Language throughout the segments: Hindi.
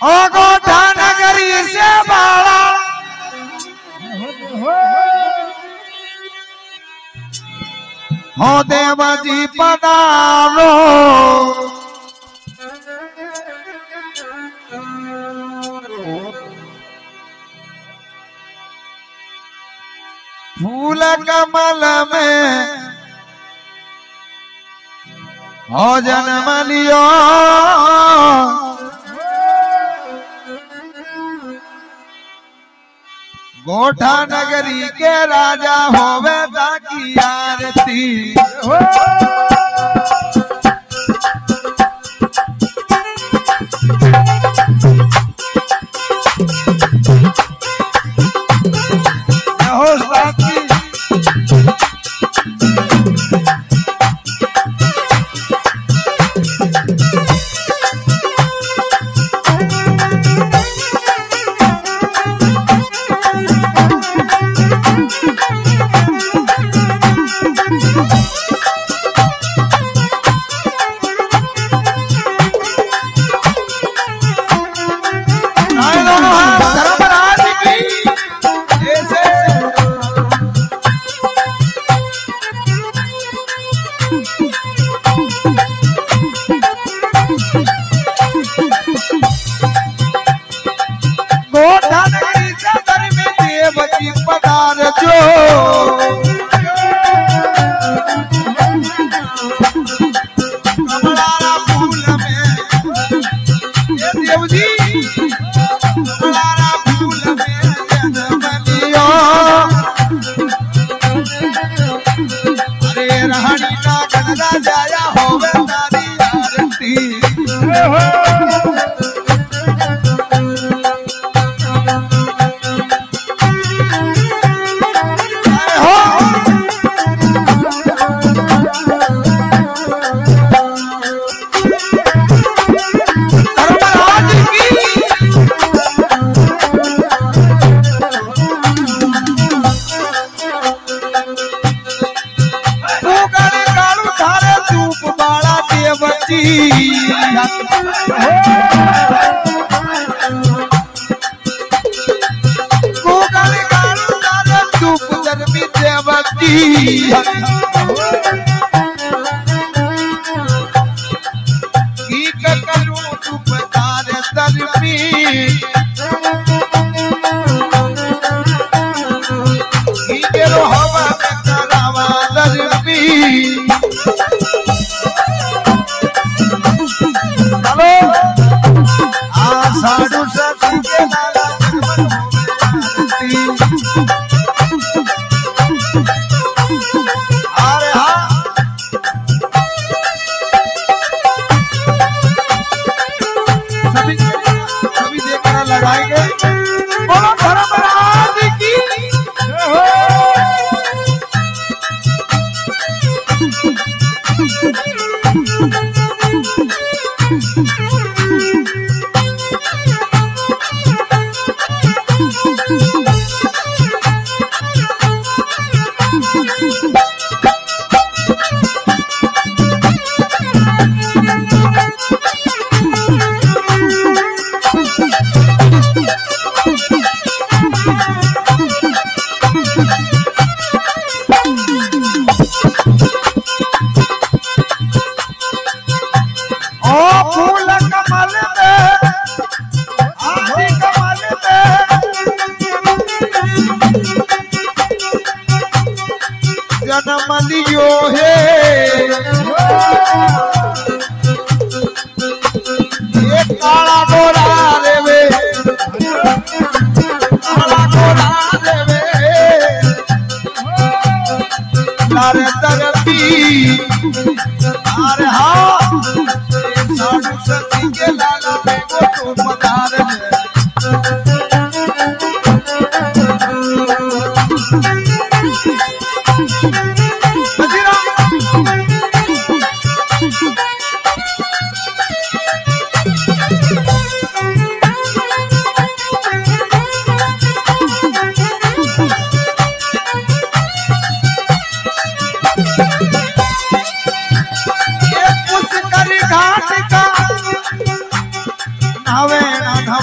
ओ गोठा नगरी से बाला हो देवजी पधारो फूल कमल में हो जन्म लियो गोठा नगरी के राजा होवे ताकि आरती हो साथी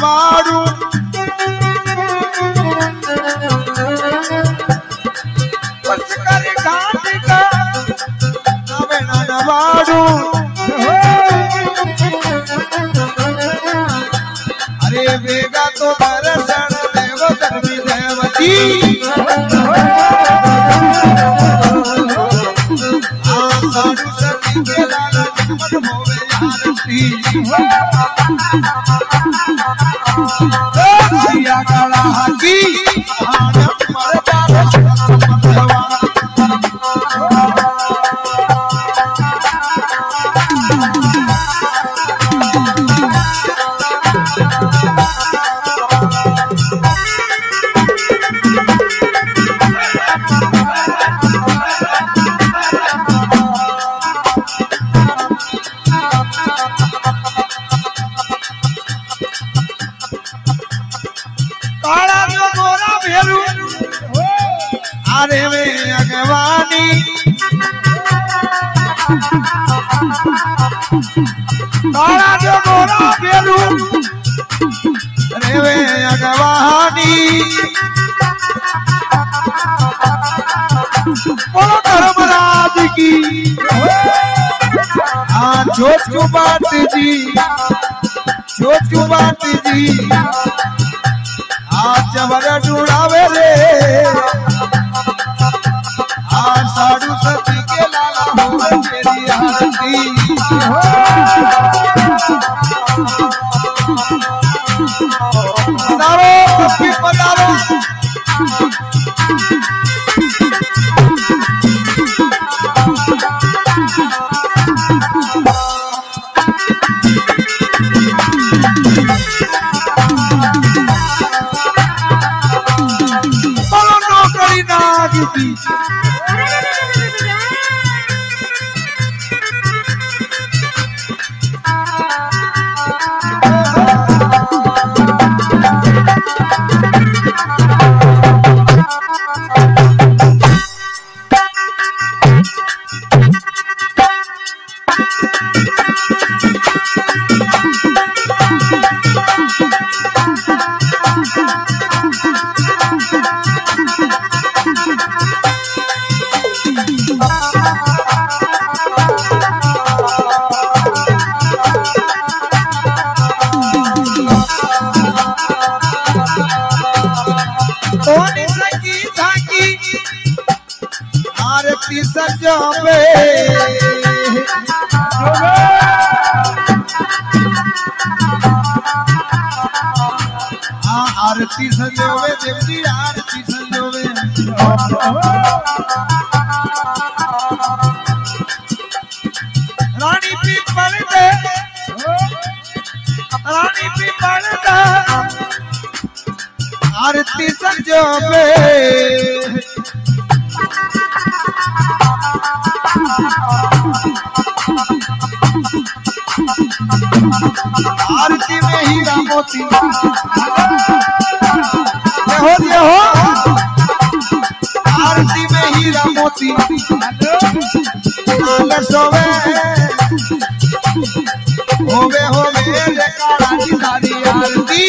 नवाड़ू घाट का नवेना नवाड़ू अरे वेगा तो दर्शन देव धर्मी देवती साधु सती के लाला मत होवे आरती सिया काला हाथी आनंद मरदा मधवा अरे वे अगवानी काला जो गोरा बेरू अरे वे अगवानी बोलो धर्मराज की हाँ छोटू बाट जी आज जबर ढूंढावे रे आज साधु सती के लाला होवे तेरी आरती पधारो कभी पधारो बोलो नौकरी नाग की आरती सजावे आरती सजावे देवती आरती सजावे रानी पीपल दे आरती सजावे आरती में हीरा मोती हो आरती में हीरा मोती सोवे होवे होवे काला की सारी आरती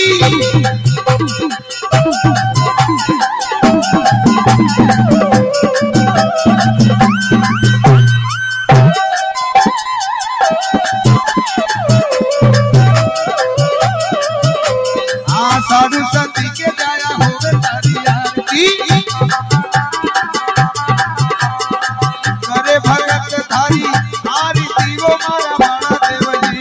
साधु सती के जाया होवे सारी आरती करे भगत धारी आरती वो मारा मारा देव जी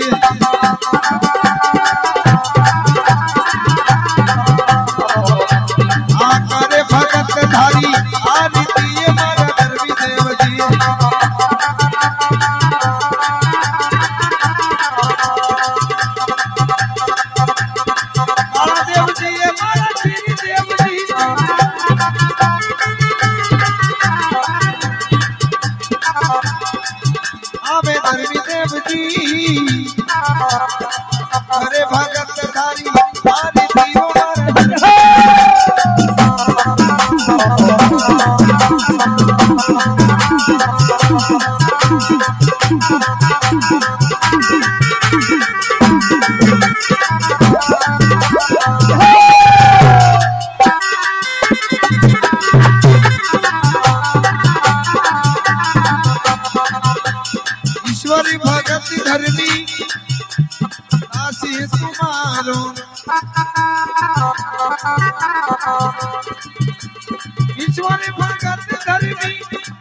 हाँ करे भगत धारी आरती ये मारा धर्मी देव जी आवे धर्मी देव जी अरे भगत धारी आरती वो मारा ईश्वरी भगत धर्मी आशीष तुम्हारो ईश्वरी भगत धर्मी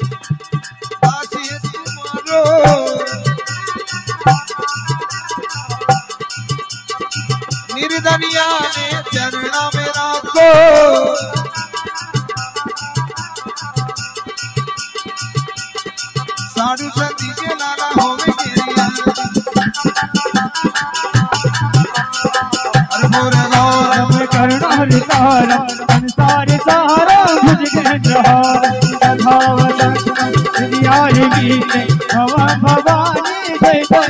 आशीष तुम्हारो निर्धनिया ने चरणा में राखो साधु संती के लाला होवे गिरिया करुणा निसार संसार सारा मुझे भवानी जय जय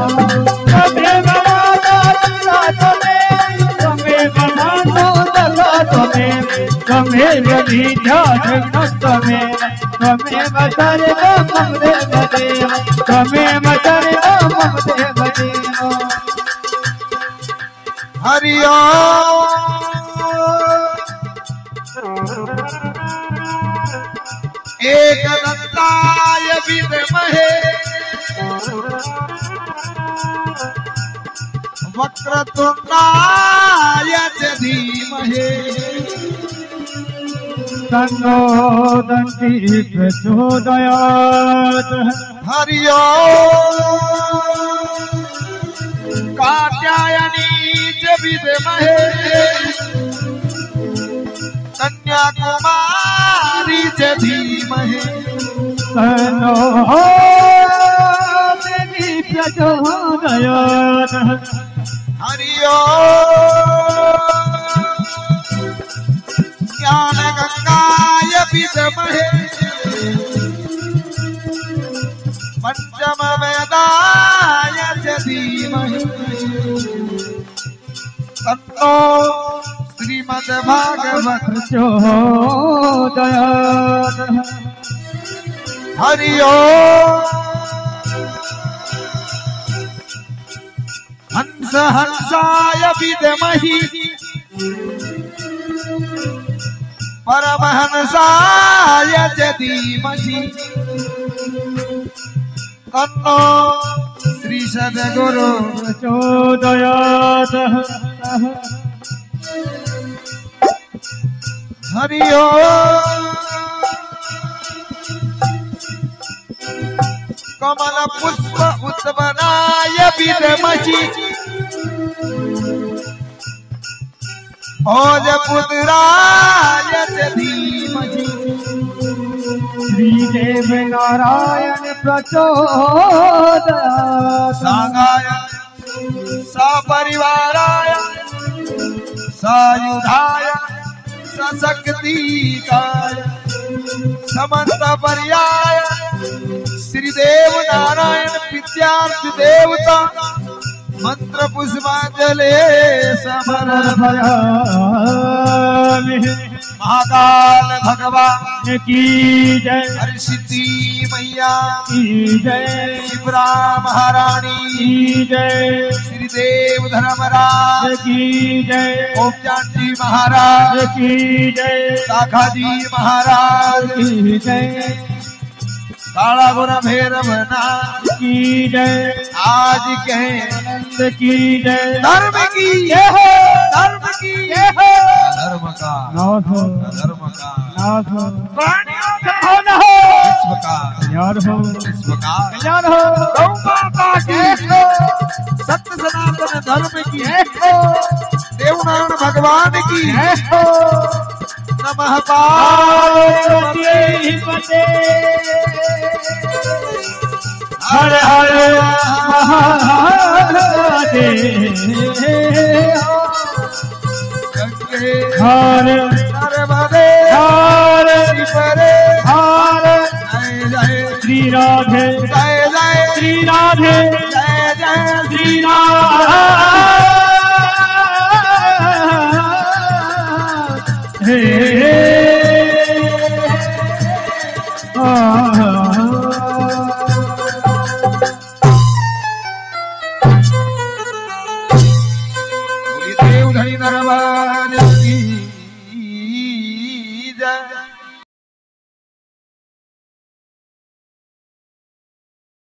त्वमेव विद्या जगन्नाथमेव त्वमेव सर्वं मम देवदेव त्वमेव सर्वं मम देवदेव हरि ओम एकदंताय विद्महे वक्रतुंडाय च धीमहि तन्नो दन्ति प्रचोदयात् हरि ओम कात्यायनी च विद्महे कन्याकुमारी च धीमहि तन्नो देवी प्रचोदयात् हरि ओम ज्ञान गंगाय विद्महे पंचम वेदाय च धीमहि तन्नो श्रीमद्भागवत प्रचोदयात् हरि ओम हंस हंसाय विद्महि परमहंसाय च धीमहि तन्नो श्री सद्गुरु प्रचोदयात् हरि ओम कमल पुष्प उत्पन्नाय विद्महि भोजपुत्राय च धीमहि श्रीदेव नारायण प्रचोदयात् सागाय सपरिवाराय सायुधाय सशक्तिकाय समन्त पर्याय श्रीदेव नारायण विद्यार्थ देवता मंत्र पुष्पांजलि समर्पयामि महाकाल भगवान की जय हरसिद्धि मैया की जय शिवरा महारानी की जय श्रीदेव धर्मराज की जय ओम जानकी महाराज की जय शाखाजी महाराज की जय काला गुण भैरवनाथ की जय आज कहे आनंद की जय धर्म की जय धर्म की जय धर्म का नाथ हो धर्म का नाथ हो प्राणियों का हो न हो विश्व का कल्याण हो विश्व का कल्याण हो गौ माता की सत्य सनातन धर्म की देवनारायण भगवान की नमः पार्वती पते हर हर महादेव गंगे हर नर्मदे हर शिवरे हर जय जय श्री राधे जय जय श्री राधे जय जय श्री राधे देव धनी दरबार की जय।